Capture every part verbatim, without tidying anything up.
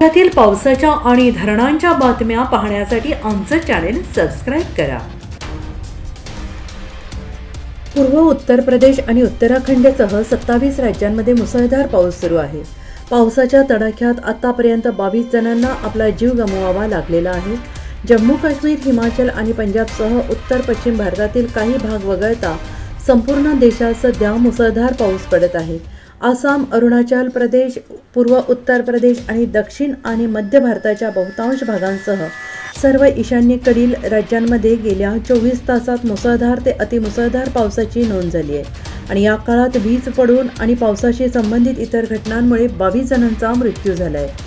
राज्यातील पावसाच्या आणि धरणांच्या बातम्या पाहण्यासाठी आमचं चॅनेल सबस्क्राइब करा। पूर्व उत्तर प्रदेश आणि उत्तराखंडसह सत्तावीस राज्यांमध्ये मुसळधार पाऊस सुरू आहे। पावसाच्या तडाख्यात आतापर्यंत बावीस जणांना आपला जीव गमवावा लागलेला आहे। जम्मू काश्मीर, हिमाचल आणि पंजाबसह उत्तर पश्चिम भारतातील काही भाग वगळता संपूर्ण देशात सध्या मुसळधार पाऊस पडत आहे। आसाम, अरुणाचल प्रदेश, पूर्व उत्तर प्रदेश आणि दक्षिण आणि मध्य भारताच्या बहुतांश भागांसह सर्व ईशान्येकडील राज्यांमध्ये गेल्या चोवीस तासात मुसळधार ते अतिमुसळधार पावसाची नोंद झाली आहे आणि या काळात वीज पडून आणि पावसाशी संबंधित इतर घटनांमुळे बावीस जणांचा मृत्यू झाला आहे।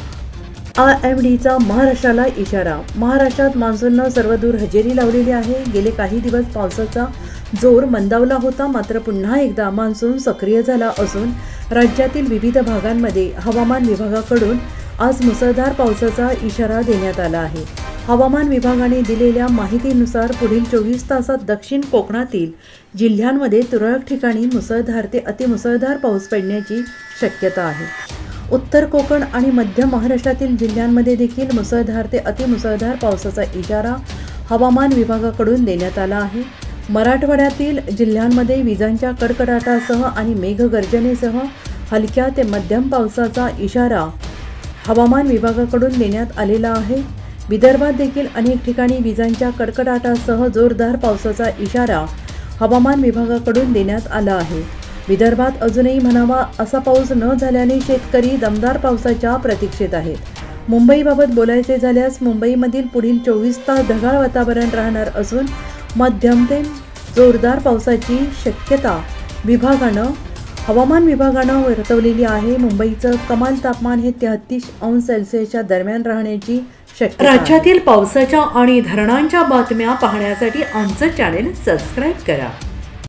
आय एम डीचा महाराष्ट्राला इशारा। महाराष्ट्रात मान्सूननं सर्वदूर हजेरी लावलेली आहे। गेले काही दिवस पावसाचा जोर मंदावला होता, मात्र पुन्हा एकदा मान्सून सक्रिय झाला असून राज्यातील विविध भागांमध्ये हवामान विभागाकडून आज मुसळधार पावसाचा इशारा देण्यात आला आहे। हवामान विभागाने दिलेल्या माहितीनुसार पुढील चोवीस तासात दक्षिण कोकणातील जिल्ह्यांमध्ये तुरळक ठिकाणी मुसळधार ते अतिमुसळधार पाऊस पडण्याची शक्यता आहे। उत्तर कोकण आणि मध्य महाराष्ट्रातील जिल्ह्यांमध्ये देखील मुसळधार ते अतिमुसळधार पावसाचा इशारा हवामान विभागाकडून देण्यात आला आहे। मराठवाड्यातील जिल्ह्यांमध्ये विजांच्या कडकडाटासह आणि मेघगर्जनेसह हलक्या ते मध्यम पावसाचा इशारा हवामान विभागाकडून देण्यात आलेला आहे। विदर्भात देखील अनेक ठिकाणी विजांच्या कडकडाटासह जोरदार पावसाचा इशारा हवामान विभागाकडून देण्यात आला आहे। विदर्भात अजूनही म्हणावा असा पाऊस न झाल्याने शेतकरी दमदार पावसाच्या प्रतीक्षेत आहेत। मुंबईबाबत बोलायचे झाल्यास मुंबईमधील पुढील चोवीस तास ढगाळ वातावरण राहणार असून मध्यम ते जोरदार पावसाची शक्यता विभागानं हवामान विभागानं वर्तवलेली आहे। मुंबईचं कमाल तापमान हे तेहतीस अंश सेल्सिअसच्या दरम्यान राहण्याची शक्यता आहे। राज्यातील पावसाच्या आणि धरणांच्या बातम्या पाहण्यासाठी आमचं चॅनेल सबस्क्राइब करा।